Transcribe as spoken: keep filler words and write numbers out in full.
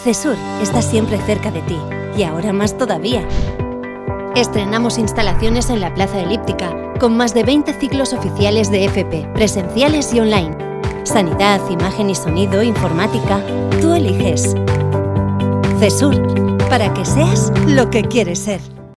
CESUR está siempre cerca de ti y ahora más todavía. Estrenamos instalaciones en la Plaza Elíptica con más de veinte ciclos oficiales de F P, presenciales y online. Sanidad, imagen y sonido, informática, tú eliges. CESUR, para que seas lo que quieres ser.